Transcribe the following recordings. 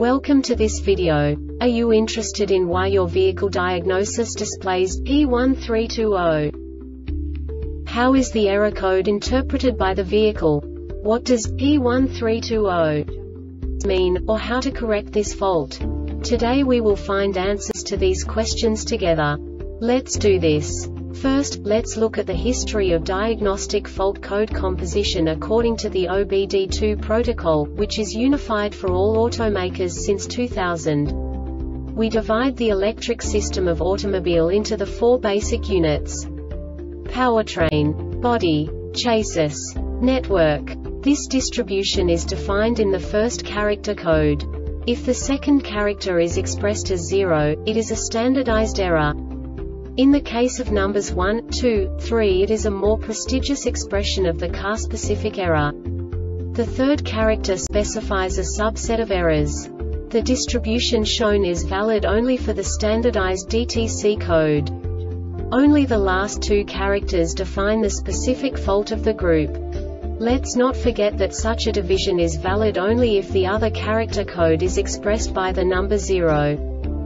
Welcome to this video. Are you interested in why your vehicle diagnosis displays P1320? How is the error code interpreted by the vehicle? What does P1320 mean, or how to correct this fault? Today we will find answers to these questions together. Let's do this. First, let's look at the history of diagnostic fault code composition according to the OBD2 protocol, which is unified for all automakers since 2000. We divide the electric system of automobile into the four basic units: powertrain, body, chassis, network. This distribution is defined in the first character code. If the second character is expressed as 0, it is a standardized error. In the case of numbers 1, 2, 3, it is a more prestigious expression of the car-specific error. The third character specifies a subset of errors. The distribution shown is valid only for the standardized DTC code. Only the last two characters define the specific fault of the group. Let's not forget that such a division is valid only if the other character code is expressed by the number 0.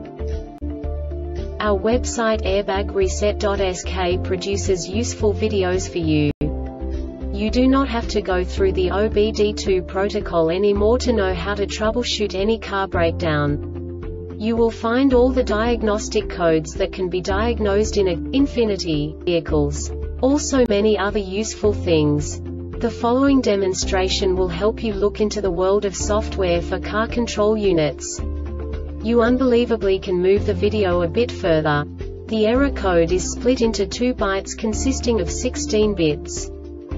Our website airbagreset.sk produces useful videos for you. You do not have to go through the OBD2 protocol anymore to know how to troubleshoot any car breakdown. You will find all the diagnostic codes that can be diagnosed in Infiniti vehicles. Also many other useful things. The following demonstration will help you look into the world of software for car control units. You unbelievably can move the video a bit further. The error code is split into 2 bytes consisting of 16 bits.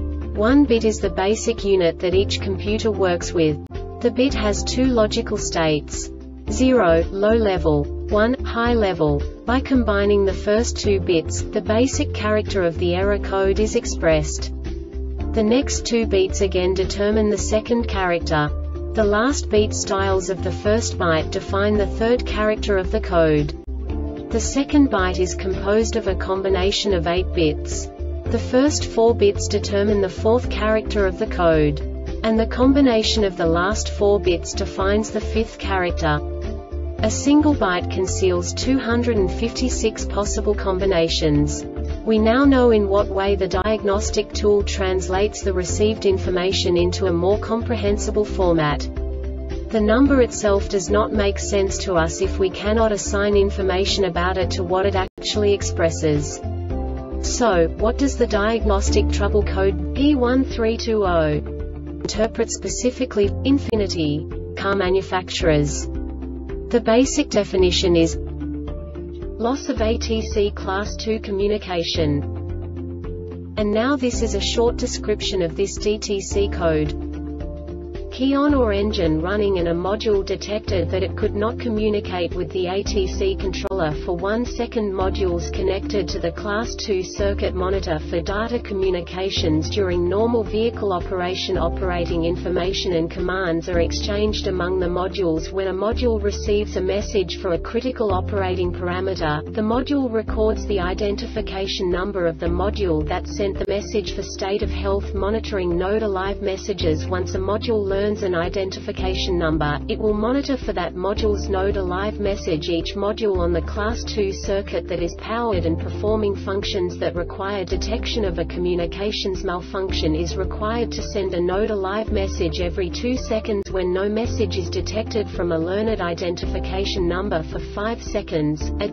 1 bit is the basic unit that each computer works with. The bit has 2 logical states: 0, low level, 1, high level. By combining the first 2 bits, the basic character of the error code is expressed. The next 2 beats again determine the second character. The last beat styles of the first byte define the third character of the code. The second byte is composed of a combination of 8 bits. The first 4 bits determine the fourth character of the code. And the combination of the last 4 bits defines the fifth character. A single byte conceals 256 possible combinations. We now know in what way the diagnostic tool translates the received information into a more comprehensible format. The number itself does not make sense to us if we cannot assign information about it to what it actually expresses. So, what does the diagnostic trouble code P1320 interpret specifically for Infiniti car manufacturers? The basic definition is loss of ATC Class 2 communication. And now this is a short description of this DTC code. Key on or engine running and a module detected that it could not communicate with the ATC controller for 1 second. Modules connected to the Class 2 circuit monitor for data communications during normal vehicle operation. Operating information and commands are exchanged among the modules. When a module receives a message for a critical operating parameter, the module records the identification number of the module that sent the message. For state of health monitoring node alive messages, once a module learns an identification number, it will monitor for that module's node alive message. Each module on the Class 2 circuit that is powered and performing functions that require detection of a communications malfunction is required to send a node alive message every 2 seconds. When no message is detected from a learned identification number for 5 seconds, a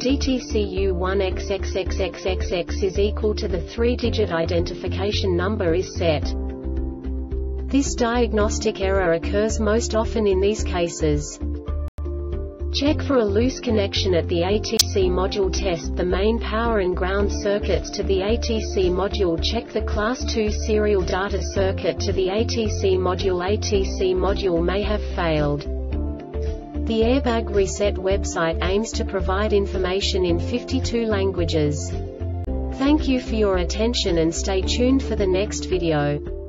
DTCU1XXXXXX is equal to the 3-digit identification number is set. This diagnostic error occurs most often in these cases: check for a loose connection at the ATC module. Test the main power and ground circuits to the ATC module. Check the Class 2 serial data circuit to the ATC module. ATC module may have failed. The Airbag Reset website aims to provide information in 52 languages. Thank you for your attention and stay tuned for the next video.